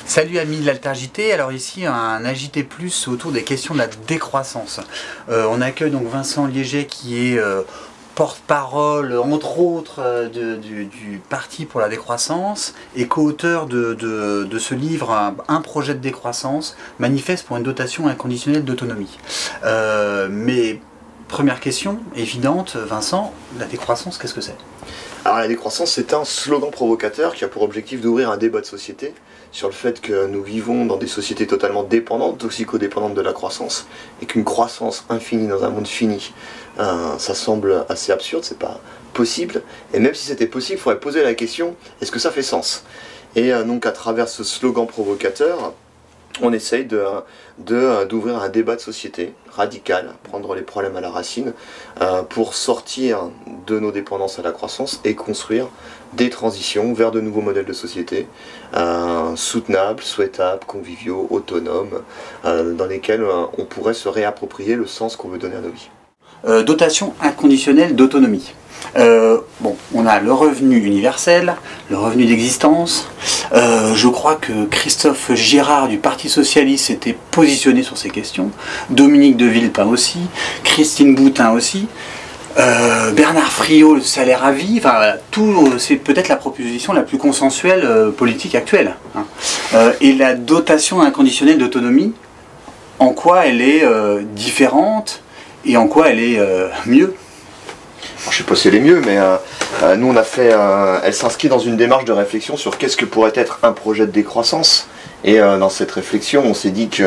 Salut amis de l'Altergité, alors ici un AJT+, autour des questions de la décroissance. On accueille donc Vincent Liéget qui est porte-parole entre autres du Parti pour la décroissance et co-auteur de ce livre, un projet de décroissance, manifeste pour une dotation inconditionnelle d'autonomie. Mais première question évidente, Vincent, la décroissance, qu'est-ce que c'est? Alors la décroissance, c'est un slogan provocateur qui a pour objectif d'ouvrir un débat de société sur le fait que nous vivons dans des sociétés totalement dépendantes, toxico-dépendantes de la croissance, et qu'une croissance infinie dans un monde fini, ça semble assez absurde, c'est pas possible. Et même si c'était possible, il faudrait poser la question, est-ce que ça fait sens? Et donc à travers ce slogan provocateur, on essaye d'ouvrir un débat de société radical, prendre les problèmes à la racine, pour sortir de nos dépendances à la croissance et construire des transitions vers de nouveaux modèles de société soutenables, souhaitables, conviviaux, autonomes, dans lesquels on pourrait se réapproprier le sens qu'on veut donner à nos vies. Dotation inconditionnelle d'autonomie. Bon, on a le revenu universel, le revenu d'existence. Je crois que Christophe Girard du Parti Socialiste s'était positionné sur ces questions. Dominique de Villepin aussi. Christine Boutin aussi. Bernard Friot, le salaire à vie. Enfin, voilà, c'est peut-être la proposition la plus consensuelle politique actuelle. Hein. Et la dotation inconditionnelle d'autonomie, en quoi elle est différente et en quoi elle est mieux? Alors, je ne sais pas si elle est mieux, mais nous on a fait, elle s'inscrit dans une démarche de réflexion sur qu'est-ce que pourrait être un projet de décroissance. Et dans cette réflexion, on s'est dit qu'il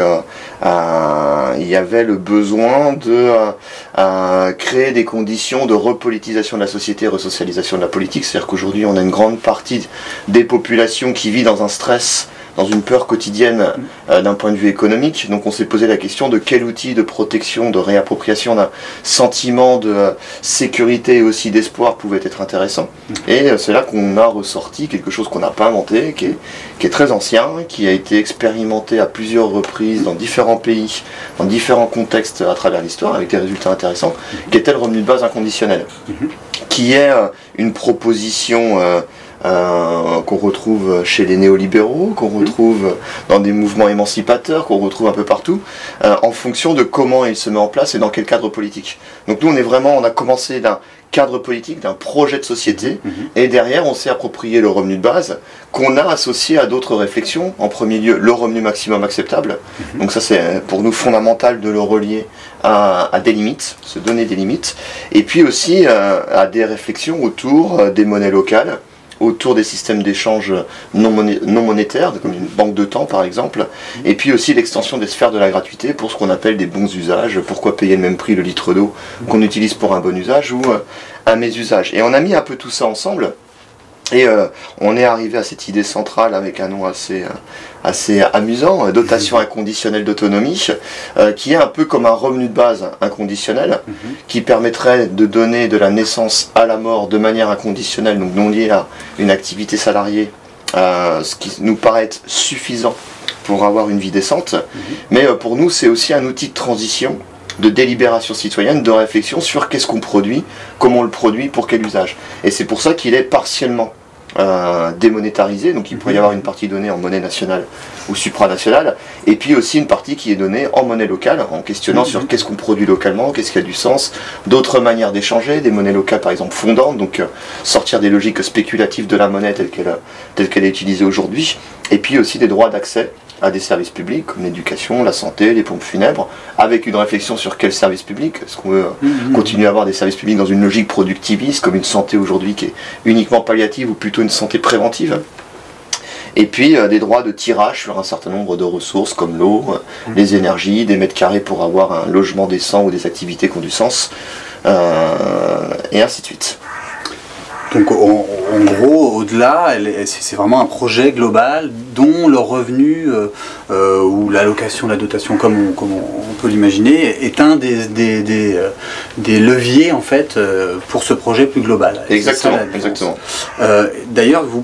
y avait le besoin de créer des conditions de repolitisation de la société, resocialisation de la politique. C'est-à-dire qu'aujourd'hui, on a une grande partie des populations qui vit dans un stress, dans une peur quotidienne d'un point de vue économique. Donc on s'est posé la question de quel outil de protection, de réappropriation d'un sentiment de sécurité et aussi d'espoir pouvait être intéressant. Et c'est là qu'on a ressorti quelque chose qu'on n'a pas inventé, qui est très ancien, qui a été expérimenté à plusieurs reprises dans différents pays, dans différents contextes à travers l'histoire, avec des résultats intéressants, qui était le revenu de base inconditionnel, qui est une proposition qu'on retrouve chez les néolibéraux, qu'on retrouve dans des mouvements émancipateurs, qu'on retrouve un peu partout, en fonction de comment il se met en place et dans quel cadre politique. Donc nous on a commencé d'un cadre politique, d'un projet de société, et derrière on s'est approprié le revenu de base, qu'on a associé à d'autres réflexions. En premier lieu, le revenu maximum acceptable. Donc ça c'est pour nous fondamental de le relier à des limites, se donner des limites, et puis aussi à des réflexions autour des monnaies locales, autour des systèmes d'échange non monétaires, comme une banque de temps par exemple, et puis aussi l'extension des sphères de la gratuité pour ce qu'on appelle des bons usages. Pourquoi payer le même prix le litre d'eau qu'on utilise pour un bon usage ou un mésusage. Et on a mis un peu tout ça ensemble, et on est arrivé à cette idée centrale avec un nom assez amusant, dotation inconditionnelle d'autonomie, qui est un peu comme un revenu de base inconditionnel, qui permettrait de donner de la naissance à la mort de manière inconditionnelle, donc non liée à une activité salariée, ce qui nous paraît être suffisant pour avoir une vie décente. Mais pour nous c'est aussi un outil de transition, de délibération citoyenne, de réflexion sur qu'est-ce qu'on produit, comment on le produit, pour quel usage. Et c'est pour ça qu'il est partiellement démonétarisé, donc il pourrait y avoir une partie donnée en monnaie nationale ou supranationale, et puis aussi une partie qui est donnée en monnaie locale, en questionnant sur qu'est-ce qu'on produit localement, qu'est-ce qui a du sens, d'autres manières d'échanger, des monnaies locales par exemple fondantes, donc sortir des logiques spéculatives de la monnaie telle qu'elle est utilisée aujourd'hui, et puis aussi des droits d'accès à des services publics comme l'éducation, la santé, les pompes funèbres, avec une réflexion sur quel service public. Est-ce qu'on veut continuer à avoir des services publics dans une logique productiviste, comme une santé aujourd'hui qui est uniquement palliative, ou plutôt une santé préventive? Et puis des droits de tirage sur un certain nombre de ressources comme l'eau, les énergies, des mètres carrés pour avoir un logement décent ou des activités qui ont du sens, et ainsi de suite. Donc en gros, au-delà, c'est vraiment un projet global dont le revenu ou l'allocation, la dotation, comme on peut l'imaginer, est un des leviers en fait pour ce projet plus global. Exactement, exactement. D'ailleurs, vous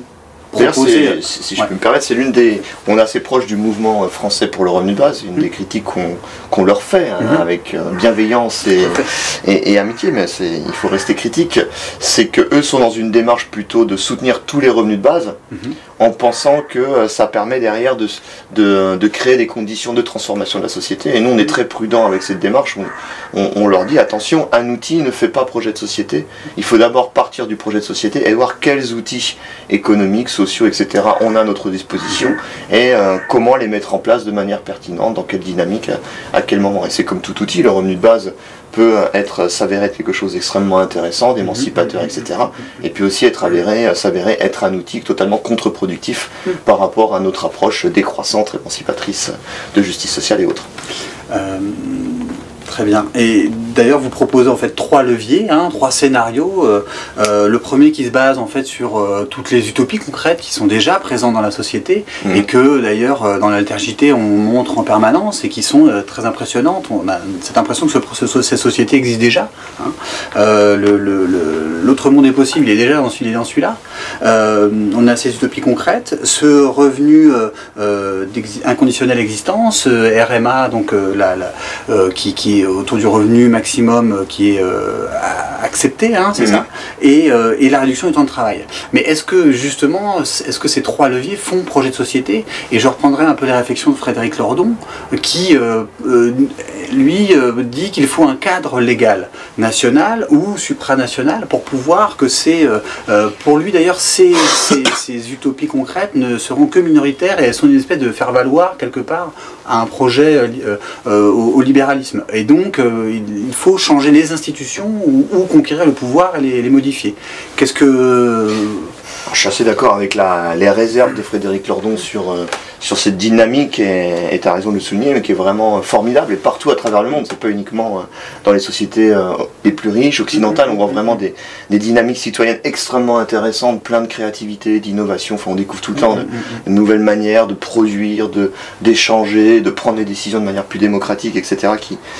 si je peux me permettre, c'est l'une des... On est assez proche du mouvement français pour le revenu de base, une des critiques qu'on leur fait, avec bienveillance et amitié, mais il faut rester critique, c'est qu'eux sont dans une démarche plutôt de soutenir tous les revenus de base, en pensant que ça permet derrière de créer des conditions de transformation de la société. Et nous, on est très prudents avec cette démarche. On leur dit, attention, un outil ne fait pas projet de société. Il faut d'abord partir du projet de société et voir quels outils économiques, sociaux, etc. on a à notre disposition et comment les mettre en place de manière pertinente, dans quelle dynamique, à quel moment. Et c'est comme tout outil, le revenu de base peut s'avérer être quelque chose d'extrêmement intéressant, d'émancipateur, etc. Et puis aussi s'avérer être un outil totalement contre-productif par rapport à notre approche décroissante, émancipatrice de justice sociale et autres. Très bien. Et d'ailleurs, vous proposez en fait 3 leviers, 3 scénarios. Le premier qui se base en fait sur toutes les utopies concrètes qui sont déjà présentes dans la société et que d'ailleurs dans l'Altergité on montre en permanence et qui sont très impressionnantes. On a cette impression que ces sociétés existent déjà. L'autre monde est possible, il est déjà dans celui-là. On a ces utopies concrètes, ce revenu inconditionnel existence, RMA, donc qui est autour du revenu maximum qui est accepté, c'est ça, et la réduction du temps de travail. Mais est-ce que justement, ces 3 leviers font projet de société? Et je reprendrai un peu les réflexions de Frédéric Lordon, qui lui dit qu'il faut un cadre légal national ou supranational pour pouvoir que pour lui d'ailleurs, ces utopies concrètes ne seront que minoritaires et elles sont une espèce de faire valoir quelque part à un projet au libéralisme. Et donc, il faut changer les institutions ou conquérir le pouvoir et les modifier. Qu'est-ce que... Je suis assez d'accord avec les réserves de Frédéric Lordon sur cette dynamique, et tu as raison de le souligner, mais qui est vraiment formidable, et partout à travers le monde. C'est pas uniquement dans les sociétés les plus riches, occidentales, on voit vraiment des dynamiques citoyennes extrêmement intéressantes, plein de créativité, d'innovation. Enfin, on découvre tout le temps de nouvelles manières de produire, d'échanger, de prendre des décisions de manière plus démocratique, etc.,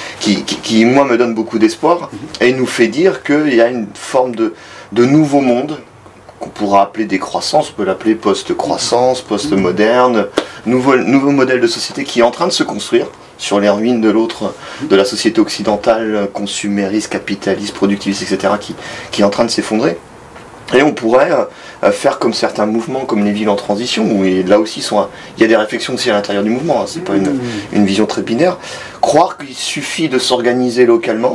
qui moi, me donne beaucoup d'espoir, et nous fait dire qu'il y a une forme de nouveau monde, qu'on pourra appeler décroissance, on peut l'appeler post-croissance, post-moderne, nouveau modèle de société qui est en train de se construire sur les ruines de la société occidentale, consumériste, capitaliste, productiviste, etc., qui est en train de s'effondrer. Et on pourrait faire comme certains mouvements, comme les villes en transition, où là aussi il y a des réflexions aussi à l'intérieur du mouvement, c'est pas une vision très binaire, croire qu'il suffit de s'organiser localement,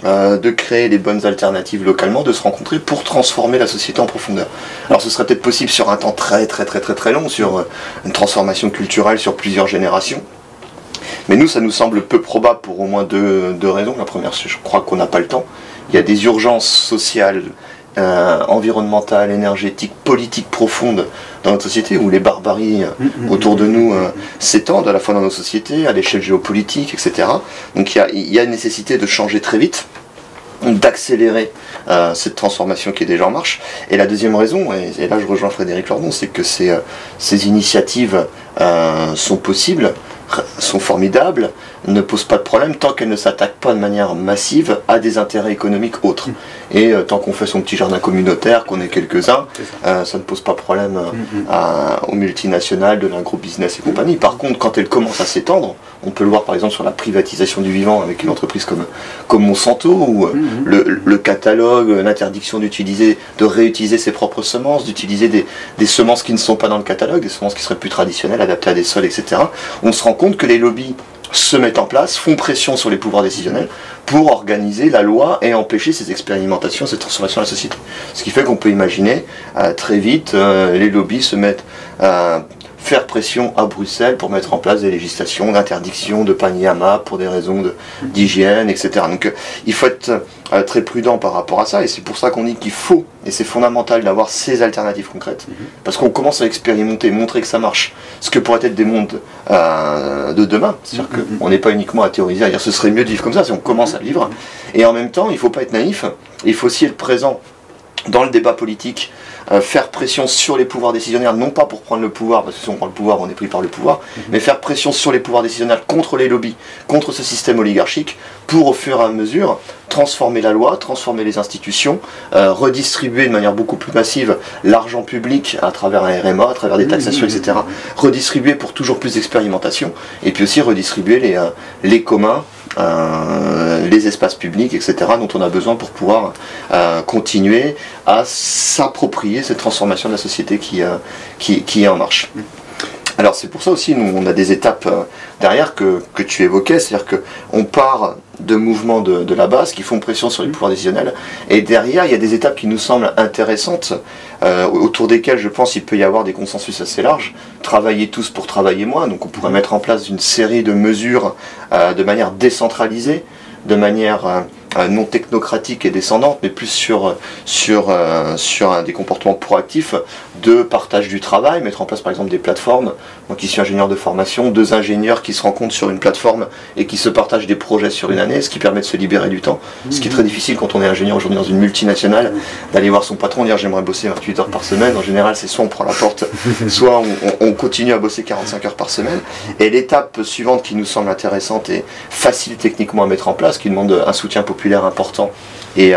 de créer les bonnes alternatives localement, de se rencontrer pour transformer la société en profondeur. Alors ce serait peut-être possible sur un temps très long, sur une transformation culturelle sur plusieurs générations. Mais nous, ça nous semble peu probable pour au moins deux raisons. La première, c'est que je crois qu'on n'a pas le temps. Il y a des urgences sociales, environnementales, énergétiques, politiques profondes dans notre société, où les barbaries autour de nous s'étendent, à la fois dans nos sociétés, à l'échelle géopolitique, etc. Donc il y a une nécessité de changer très vite, d'accélérer cette transformation qui est déjà en marche. Et la deuxième raison, et là je rejoins Frédéric Lordon, c'est que ces initiatives sont possibles, sont formidables, ne posent pas de problème tant qu'elles ne s'attaquent pas de manière massive à des intérêts économiques autres. Et tant qu'on fait son petit jardin communautaire, qu'on est quelques-uns, ça ne pose pas de problème aux multinationales de l'agro-business et compagnie. Par contre, quand elles commencent à s'étendre, on peut le voir par exemple sur la privatisation du vivant avec une entreprise comme Monsanto, ou le catalogue, l'interdiction de réutiliser ses propres semences, d'utiliser des semences qui ne sont pas dans le catalogue, des semences qui seraient plus traditionnelles, adaptées à des sols, etc. On se rend compte que les lobbies se mettent en place, font pression sur les pouvoirs décisionnels pour organiser la loi et empêcher ces expérimentations, cette transformation de la société. Ce qui fait qu'on peut imaginer très vite les lobbies se mettent faire pression à Bruxelles pour mettre en place des législations d'interdiction de paniers à map pour des raisons d'hygiène, etc. Donc il faut être très prudent par rapport à ça, et c'est pour ça qu'on dit qu'il faut, et c'est fondamental d'avoir ces alternatives concrètes, parce qu'on commence à expérimenter, montrer que ça marche, ce que pourrait être des mondes de demain. C'est-à-dire qu'on n'est pas uniquement à théoriser, à dire ce serait mieux de vivre comme ça, si on commence à vivre, et en même temps il ne faut pas être naïf, il faut aussi être présent dans le débat politique, faire pression sur les pouvoirs décisionnaires, non pas pour prendre le pouvoir, parce que si on prend le pouvoir, on est pris par le pouvoir, mais faire pression sur les pouvoirs décisionnaires contre les lobbies, contre ce système oligarchique, pour au fur et à mesure transformer la loi, transformer les institutions, redistribuer de manière beaucoup plus massive l'argent public à travers un RMA, à travers des taxations, etc. Redistribuer pour toujours plus d'expérimentation, et puis aussi redistribuer les communs, les espaces publics, etc., dont on a besoin pour pouvoir continuer à s'approprier accompagner cette transformation de la société qui est en marche. Alors c'est pour ça aussi, nous, on a des étapes derrière que tu évoquais, c'est-à-dire qu'on part de mouvements de la base qui font pression sur les pouvoirs décisionnels, et derrière, il y a des étapes qui nous semblent intéressantes, autour desquelles, je pense, il peut y avoir des consensus assez larges. Travailler tous pour travailler moins, donc on pourrait mettre en place une série de mesures de manière décentralisée, de manière non technocratique et descendante, mais plus sur des comportements proactifs de partage du travail, mettre en place par exemple des plateformes. Moi qui suis ingénieur de formation, 2 ingénieurs qui se rencontrent sur une plateforme et qui se partagent des projets sur une année, ce qui permet de se libérer du temps. Ce qui est très difficile quand on est ingénieur aujourd'hui dans une multinationale, d'aller voir son patron et dire j'aimerais bosser 28 heures par semaine. En général, c'est soit on prend la porte, soit on continue à bosser 45 heures par semaine. Et l'étape suivante qui nous semble intéressante et facile techniquement à mettre en place, qui demande un soutien populaire important et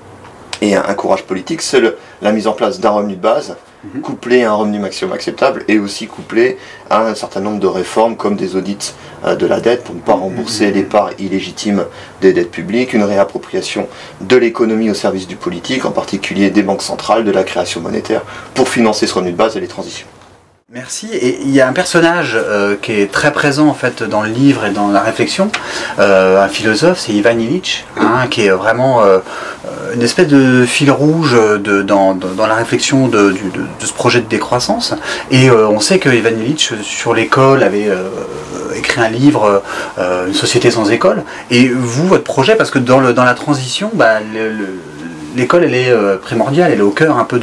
un courage politique, c'est la mise en place d'un revenu de base, couplé à un revenu maximum acceptable, et aussi couplé à un certain nombre de réformes comme des audits de la dette pour ne pas rembourser les parts illégitimes des dettes publiques, une réappropriation de l'économie au service du politique, en particulier des banques centrales, de la création monétaire, pour financer ce revenu de base et les transitions. Merci. Et il y a un personnage qui est très présent en fait dans le livre et dans la réflexion, un philosophe, c'est Ivan Illich, qui est vraiment une espèce de fil rouge dans la réflexion de ce projet de décroissance. Et on sait que Ivan Illich, sur l'école, avait écrit un livre, Une société sans école. Et vous, votre projet, parce que dans la transition, l'école, elle est primordiale, elle est au cœur un peu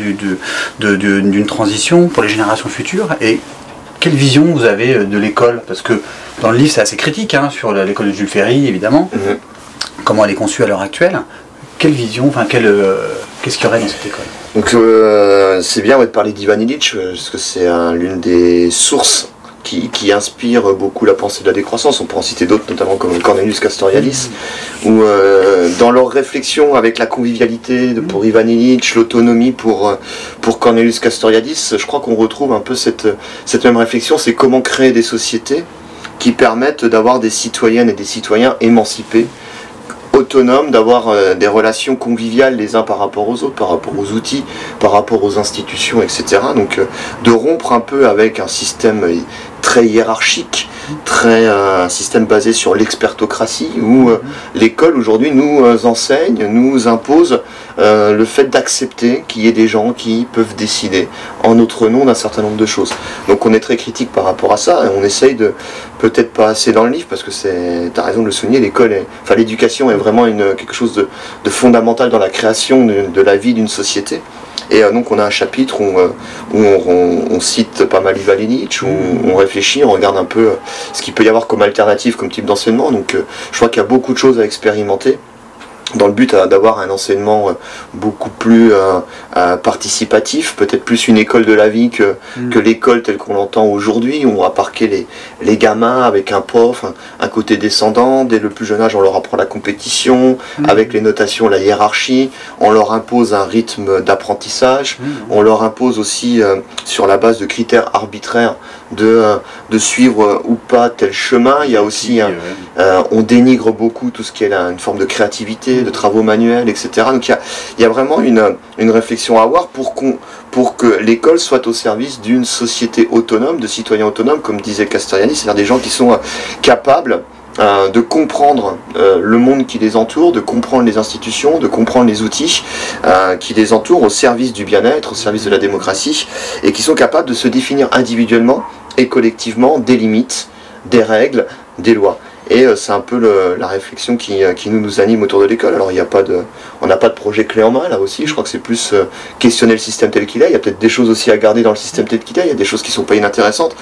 d'une transition pour les générations futures. Et quelle vision vous avez de l'école? Parce que dans le livre, c'est assez critique sur l'école de Jules Ferry, évidemment. Comment elle est conçue à l'heure actuelle. Quelle vision, qu'est-ce qu'il y aurait dans cette école? Donc c'est bien de parler d'Ivan Illich, parce que c'est l'une des sources qui inspire beaucoup la pensée de la décroissance. On peut en citer d'autres, notamment comme Cornelius Castoriadis, où dans leur réflexion avec la convivialité pour Ivan Illich, l'autonomie pour Cornelius Castoriadis, je crois qu'on retrouve un peu cette même réflexion, c'est comment créer des sociétés qui permettent d'avoir des citoyennes et des citoyens émancipés, autonomes, d'avoir des relations conviviales les uns par rapport aux autres, par rapport aux outils, par rapport aux institutions, etc. Donc de rompre un peu avec un système très hiérarchique, un système basé sur l'expertocratie, où l'école aujourd'hui nous enseigne, nous impose le fait d'accepter qu'il y ait des gens qui peuvent décider en notre nom d'un certain nombre de choses. Donc on est très critique par rapport à ça, et on essaye de, peut-être pas assez dans le livre, parce que tu as raison de le souligner, l'éducation est vraiment quelque chose de fondamental dans la création de la vie d'une société. Et donc on a un chapitre où on cite pas mal Ivan Illich, où on réfléchit, on regarde un peu ce qu'il peut y avoir comme alternative, comme type d'enseignement. Donc je crois qu'il y a beaucoup de choses à expérimenter, dans le but d'avoir un enseignement beaucoup plus participatif, peut-être plus une école de la vie que l'école telle qu'on l'entend aujourd'hui, où on va parquer les gamins avec un prof, un côté descendant. Dès le plus jeune âge, on leur apprend la compétition, avec les notations, la hiérarchie, on leur impose un rythme d'apprentissage, on leur impose aussi, sur la base de critères arbitraires, de suivre ou pas tel chemin. Il y a aussi, on dénigre beaucoup tout ce qui est une forme de créativité, de travaux manuels, etc. Donc il y a vraiment une réflexion à avoir pour que l'école soit au service d'une société autonome, de citoyens autonomes, comme disait Castoriadis, c'est-à-dire des gens qui sont capables de comprendre le monde qui les entoure, de comprendre les institutions, de comprendre les outils qui les entourent, au service du bien-être, au service de la démocratie, et qui sont capables de se définir individuellement et collectivement des limites, des règles, des lois. Et c'est un peu la réflexion qui nous anime autour de l'école. Alors on n'a pas de projet clé en main là aussi, je crois que c'est plus questionner le système tel qu'il est. Il y a peut-être des choses aussi à garder dans le système tel qu'il est, il y a des choses qui ne sont pas inintéressantes.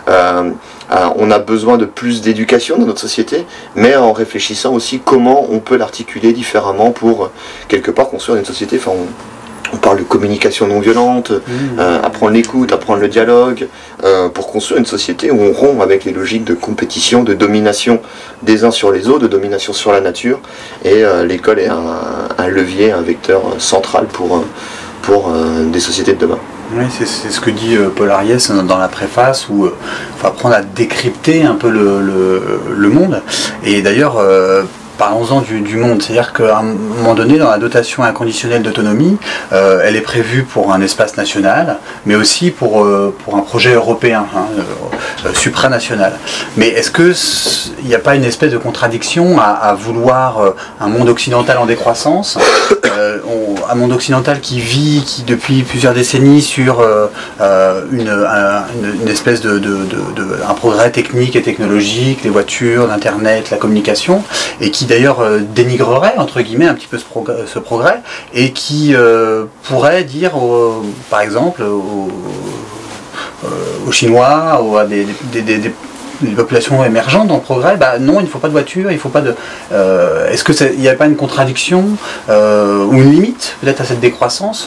On a besoin de plus d'éducation dans notre société, mais en réfléchissant aussi comment on peut l'articuler différemment pour quelque part construire une société. Enfin, on parle de communication non violente, apprendre l'écoute, apprendre le dialogue, pour construire une société où on rompt avec les logiques de compétition, de domination des uns sur les autres, de domination sur la nature. Et l'école est un levier, un vecteur central pour des sociétés de demain. Oui, c'est ce que dit Paul Ariès dans la préface, où il faut apprendre à décrypter un peu le monde. Et d'ailleurs, parlons-en du monde. C'est-à-dire qu'à un moment donné, dans la dotation inconditionnelle d'autonomie, elle est prévue pour un espace national, mais aussi pour un projet européen, supranational. Mais est-ce qu'il n'y a pas une espèce de contradiction à vouloir un monde occidental en décroissance, un monde occidental qui vit depuis plusieurs décennies sur une espèce un progrès technique et technologique, les voitures, l'internet, la communication, et qui d'ailleurs dénigrerait entre guillemets un petit peu ce progrès, et qui pourrait dire par exemple aux Chinois ou à des populations émergentes dans le progrès, non, il ne faut pas de voiture, il ne faut pas de... Est-ce qu'il n'y a pas une contradiction ou une limite peut-être à cette décroissance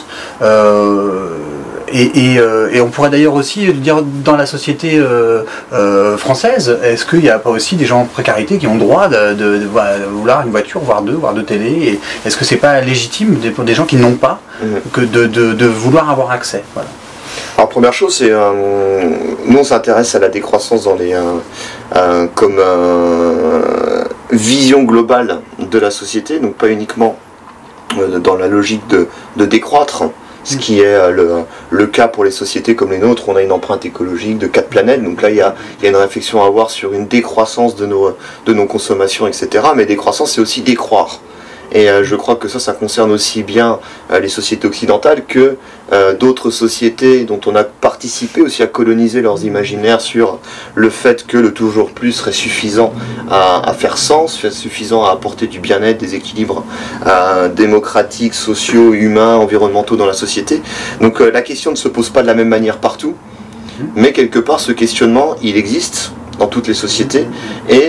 et on pourrait d'ailleurs aussi dire dans la société française, est-ce qu'il n'y a pas aussi des gens en précarité qui ont le droit de vouloir une voiture, voire deux télés, et est-ce que c'est pas légitime pour des gens qui n'ont pas que de vouloir avoir accès, voilà. Alors première chose, c'est nous on s'intéresse à la décroissance dans les comme vision globale de la société, donc pas uniquement dans la logique de décroître, ce qui est le cas pour les sociétés comme les nôtres. On a une empreinte écologique de 4 planètes, donc là il y a une réflexion à avoir sur une décroissance de nos consommations, etc. Mais décroissance, c'est aussi décroître. Et je crois que ça concerne aussi bien les sociétés occidentales que d'autres sociétés dont on a participé aussi à coloniser leurs imaginaires sur le fait que le toujours plus serait suffisant à faire sens, suffisant à apporter du bien-être, des équilibres démocratiques, sociaux, humains, environnementaux dans la société. Donc la question ne se pose pas de la même manière partout, mais quelque part ce questionnement, il existe dans toutes les sociétés, et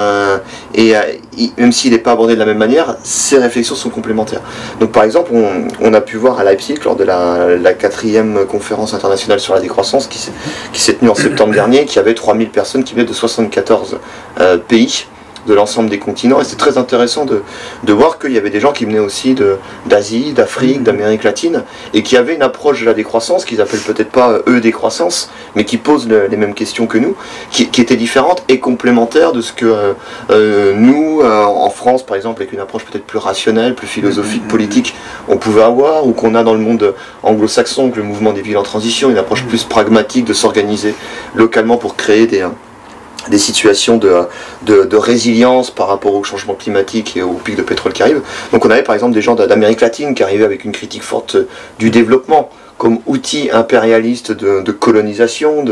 même s'il n'est pas abordé de la même manière, ces réflexions sont complémentaires. Donc par exemple, on a pu voir à Leipzig, lors de la 4e conférence internationale sur la décroissance, qui s'est tenue en septembre dernier, qu'il y avait 3000 personnes qui venaient de 74 pays, de l'ensemble des continents, et c'est très intéressant de voir qu'il y avait des gens qui venaient aussi d'Asie, d'Afrique, d'Amérique latine, et qui avaient une approche de la décroissance, qu'ils appellent peut-être pas eux décroissance, mais qui posent les mêmes questions que nous, qui étaient différentes et complémentaires de ce que nous, en France par exemple, avec une approche peut-être plus rationnelle, plus philosophique, politique, on pouvait avoir, ou qu'on a dans le monde anglo-saxon, avec le mouvement des villes en transition, une approche plus pragmatique de s'organiser localement pour créer des situations de résilience par rapport au changement climatique et au pic de pétrole qui arrive. Donc on avait par exemple des gens d'Amérique latine qui arrivaient avec une critique forte du développement comme outil impérialiste de colonisation,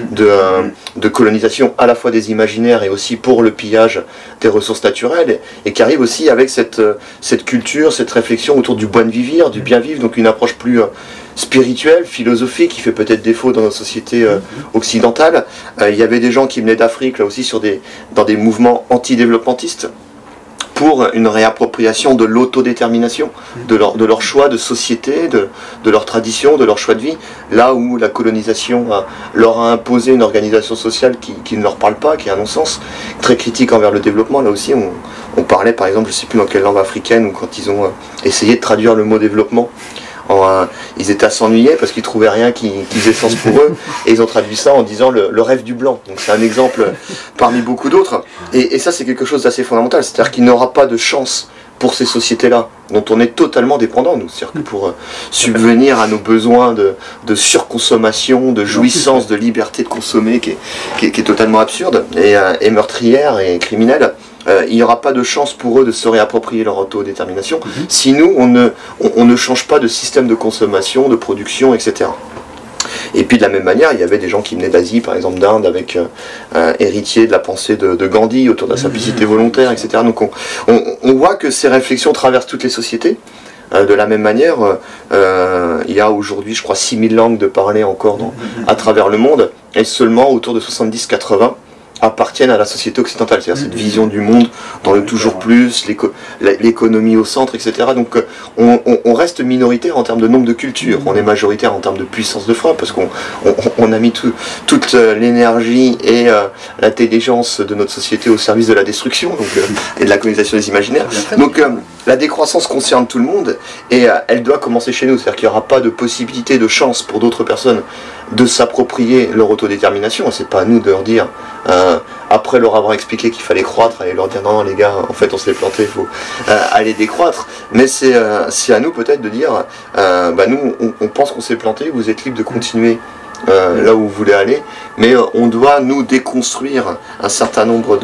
de colonisation à la fois des imaginaires et aussi pour le pillage des ressources naturelles, et qui arrive aussi avec cette culture, cette réflexion autour du bien vivre, donc une approche plus spirituelle, philosophique, qui fait peut-être défaut dans nos sociétés occidentales. Il y avait des gens qui venaient d'Afrique, là aussi, dans des mouvements anti-développementistes, pour une réappropriation de l'autodétermination, de leur choix de société, de leur tradition, de leur choix de vie, là où la colonisation leur a imposé une organisation sociale qui ne leur parle pas, qui est un non-sens, très critique envers le développement. Là aussi, on parlait par exemple, je ne sais plus dans quelle langue africaine, ou quand ils ont essayé de traduire le mot développement, ils étaient à s'ennuyer parce qu'ils trouvaient rien qui faisait sens pour eux, et ils ont traduit ça en disant le rêve du blanc. Donc c'est un exemple parmi beaucoup d'autres, et ça c'est quelque chose d'assez fondamental, c'est-à-dire qu'il n'aura pas de chance pour ces sociétés-là, dont on est totalement dépendant, nous. C'est-à-dire que pour subvenir à nos besoins de surconsommation, de jouissance, de liberté de consommer, qui est totalement absurde, et meurtrière et criminelle, il n'y aura pas de chance pour eux de se réapproprier leur autodétermination si nous, on ne change pas de système de consommation, de production, etc. Et puis de la même manière, il y avait des gens qui venaient d'Asie, par exemple d'Inde, avec héritiers de la pensée de Gandhi autour de la simplicité volontaire, etc. Donc on voit que ces réflexions traversent toutes les sociétés. De la même manière, il y a aujourd'hui, je crois, 6000 langues de parler encore à travers le monde, et seulement autour de 70-80 appartiennent à la société occidentale, c'est-à-dire cette vision du monde dans le toujours plus, l'économie au centre, etc. Donc on reste minoritaire en termes de nombre de cultures, on est majoritaire en termes de puissance de frappe, parce qu'on a mis toute l'énergie et l'intelligence de notre société au service de la destruction, et de la colonisation des imaginaires. Donc la décroissance concerne tout le monde, et elle doit commencer chez nous, c'est-à-dire qu'il n'y aura pas de possibilité, de chance pour d'autres personnes de s'approprier leur autodétermination. C'est pas à nous de leur dire, après leur avoir expliqué qu'il fallait croître, et leur dire non les gars, en fait on s'est planté, il faut aller décroître. Mais c'est à nous peut-être de dire, nous on pense qu'on s'est planté, vous êtes libre de continuer là où vous voulez aller, mais on doit nous déconstruire un certain nombre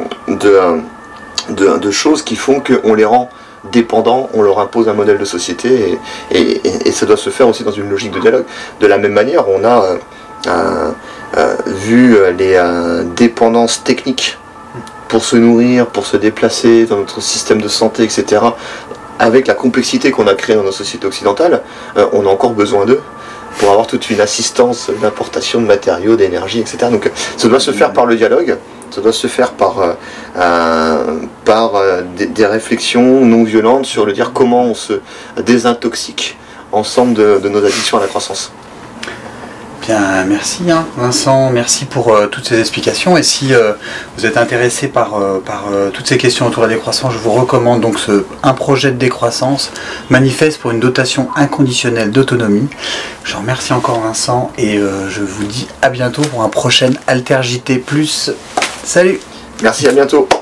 de choses qui font qu'on les rend dépendants, on leur impose un modèle de société, et ça doit se faire aussi dans une logique de dialogue. De la même manière, on a vu les dépendances techniques pour se nourrir, pour se déplacer dans notre système de santé, etc. Avec la complexité qu'on a créée dans nos sociétés occidentales, on a encore besoin d'eux pour avoir toute une assistance d'importation de matériaux, d'énergie, etc. Donc ça doit se faire par le dialogue, ça doit se faire par des réflexions non violentes sur le dire comment on se désintoxique ensemble de nos addictions à la croissance. Bien, merci Vincent, merci pour toutes ces explications. Et si vous êtes intéressé par toutes ces questions autour de la décroissance, je vous recommande donc un projet de décroissance, manifeste pour une dotation inconditionnelle d'autonomie. Je remercie encore Vincent et je vous dis à bientôt pour un prochain Alter JT+. Salut! Merci, à bientôt!